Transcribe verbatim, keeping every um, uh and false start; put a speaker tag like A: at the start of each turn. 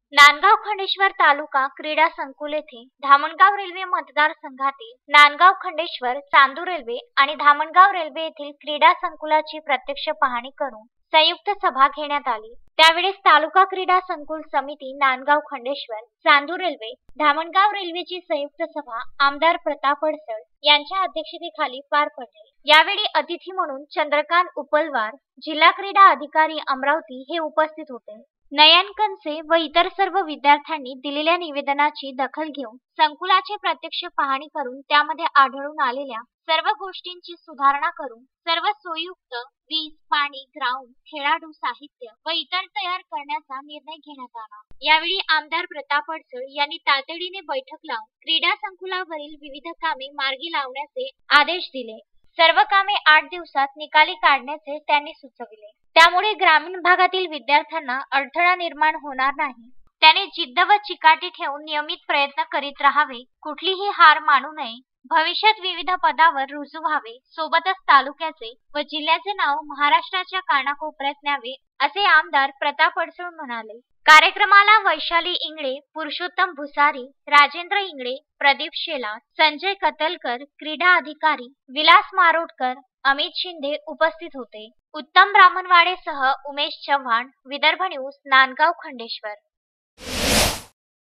A: नांदगाव खंडेश्वर तालुका क्रीडा संकुल येथे धामणगाव रेल्वे मतदारसंघातील नांदगाव खंडेश्वर चांदूर रेल्वे आणि धामणगाव रेल्वे येथील क्रीडा संकुलाची प्रत्यक्ष पाहणी करून संयुक्त सभा घेण्यात आली। त्यावेळेस तालुका क्रीडा संकुल समिती नांदगाव खंडेश्वर चांदूर रेल्वे धामणगाव रेल्वेची संयुक्त सभा आमदार प्रताप अडसळ यांच्या अध्यक्षतेखाली पार पडली। यावेळी अतिथी म्हणून चंद्रकांत उपलवार, जिल्हा क्रीडा अधिकारी अमरावती हे उपस्थित होते। नयन कनसे व इतर सर्व विद्यार्थ्यांनी दिलेल्या निवेदनाची दखल घेऊन संकुलाची प्रत्यक्ष पाहणी करून त्यामध्ये आढळून आलेल्या सर्व गोष्टींची सुधारणा करून सर्व सोयीयुक्त वीज, पाणी, ग्राउंड, खेळाडू साहित्य व इतर तयार करण्याचा निर्णय घेण्यात आला। यावेळी आमदार प्रताप अडसळ यांनी तातडीने बैठक लावून क्रीडा संकुलावरील विविध कामे मार्गी लावण्याचे आदेश दिले। सर्व कामे आठ दिवसात निकाली काढण्याचे त्यांनी सुचविले। त्यामुळे ग्रामीण भागातील विद्यार्थ्यांना अडथळा निर्माण होणार नाही। त्याने जिद्द व चिकाटी ठेवून नियमित प्रयत्न करीत राहावे, कुठलीही हार मानू नये, भविष्यात विविध पदावर रुजू व्हावे, सोबतच तालुक्याचे व जिल्ह्याचे नाव महाराष्ट्राच्या कानाकोपऱ्यात न्यावे, असे आमदार प्रताप अडसळ म्हणाले। कार्यक्रमाला वैशाली इंगळे, पुरुषोत्तम भुसारी, राजेंद्र इंगळे, प्रदीप शेलार, संजय कतलकर, क्रीडा अधिकारी विलास मारोडकर, अमित शिंदे उपस्थित होते। उत्तम ब्राह्मणवाडेसह उमेश चव्हाण, विदर्भ न्यूज, नांदगाव खंडेश्वर।